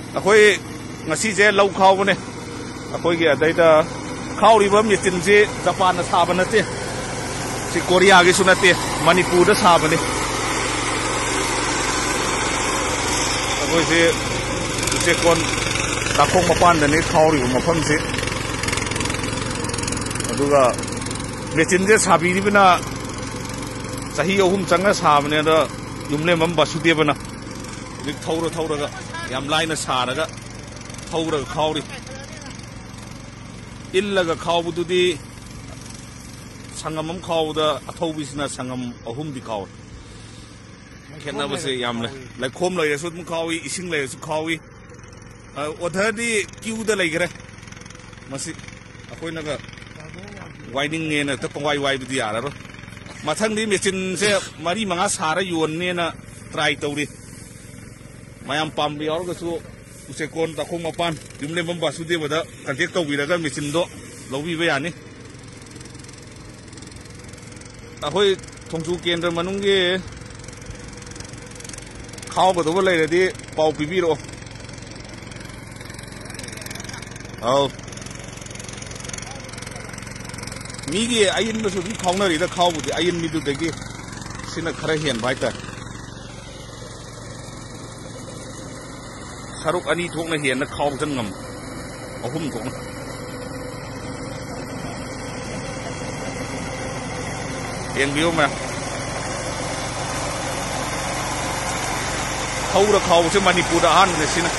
अखोई ngasi je lau khau bane अखोई के अदैदा खाउरिबा मेचिन से जापान ना साबा नते सि कोरिया गे सुनते मणिपुर दा साबने अखोई से कोन ताखों मपान दने खाउरिबा मफम से अदुगा मेचिन से साबिरिबना सही अहुम चंगा साबने दा युमले मम बासुदेबना दिक थौरगा याम लाइना सारगा थौरगा खाउरि इल्लगा खाउबदुदी संगमम खाउदा अथौबिसना संगम अहुमदि खाउ खेनाबसे यामले लाइखोम लैरसु तुम खाउइ इसिंग लैरसु खाउइ ओधरदि क्यूदा लैगरे मसि अखोइनागा वाइनिंग नेना त पंवाइ वाइबदि यारारो मथंगदि मेचिन से मरी मंगा सारा योननेना ट्राई तौरि मयाम पाम्बि यारगसु उसे कोन ताखों मपान युमले मम बासुदेबदा कंटेक्ट तौबिरगा मेचिन दो लौबिबा यानि अखोई थोंसु केंद्र मनुंगे खावगदबो लैरदि पाउ पिबिरो औ मीगे आयन बसु भी खावनरिदा खावबुदि आयन मिदुदगी सिना खरा हेन बाइता सरुक अनि थोकना हेन खाव जंगम अहुम थोकना येंबियो मा थौरा खाव से मणिपुर आहान ने सिना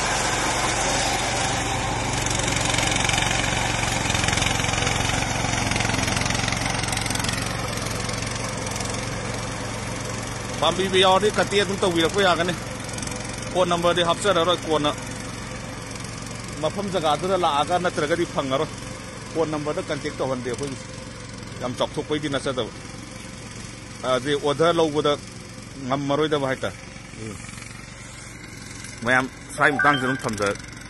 पाम्बी भी यार दे कतिया तुम तौबी रखो यागने फोन नंबर दे हफ्चर रो कोना मफम जगह दुदा लागा नत्रगदि फंगरो फोन नंबर दा कांटेक्ट तौहन दे होई याम चौकथोक पैदि नचदब जे ऑर्डर लौबदा ngमरोइदा बाइता मयाम साइ मुतांग जनुम थमजा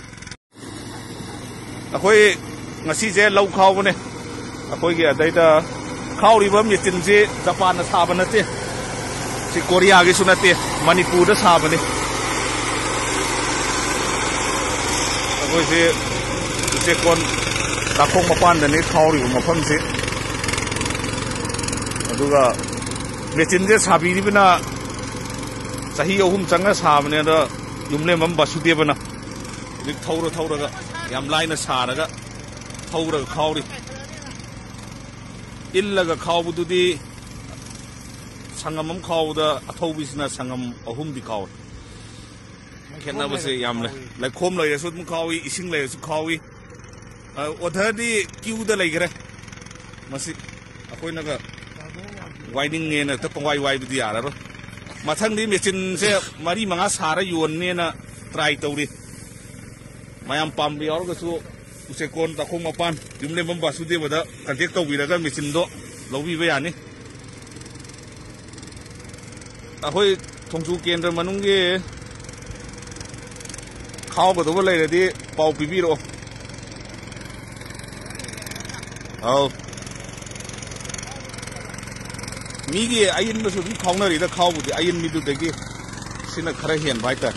अखोई ngasi je lau खाउ बने अखोई के अदैदा खाउरिबा मेचिन से जापान ना साबा नते सि कोरिया गे सुनते मणिपुर दा साबने अखोई से कोन ताखों मपान दने खाउरिबा मफम से अदुगा मेचिन से साबिरिबना सही अहुम चंगा साबने दा युमले मम बासुदेबना दिक थौरगा याम लाइना सारगा थौरगा खाउरि इल्लगा खाउबदुदी संगमम खाउदा अथौबिसना संगम अहुमदि खाउ खेनाबसे यामले लाइखोम लैरसु तुम खाउइ इसिंग लैरसु खाउइ ओधरदि क्यूदा लैगरे मसि अखोइनागा वाइनिंग नेना त पंवाइ वाइबदि यारारो मथंगदि मेचिन से मरी मंगा सारा योननेना ट्राई तौरि मयाम पाम्बि यारगसु उसे कोन ताखों मपान युमले मम बासुदेबदा कंटेक्ट तौबिरगा मेचिन दो लौबिबा यानि अखोई थोंसु केंद्र मनुंगे खावगदबो लैरदि पाउ पिबिरो औ मीगे आयन बसु भी खावनरिदा खावबुदि आयन मिदुदगी सिना खरा हेन बाइता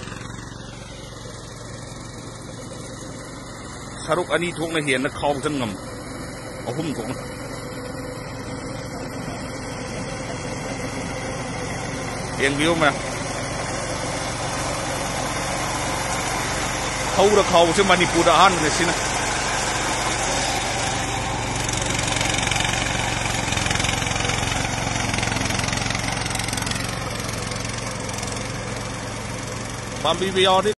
सरुक अनि थोकना हेन खाव जंगम अहुम थोकना येंबियो मा थौरा खाव से मणिपुर आहान ने सिना पाम्बी भी यार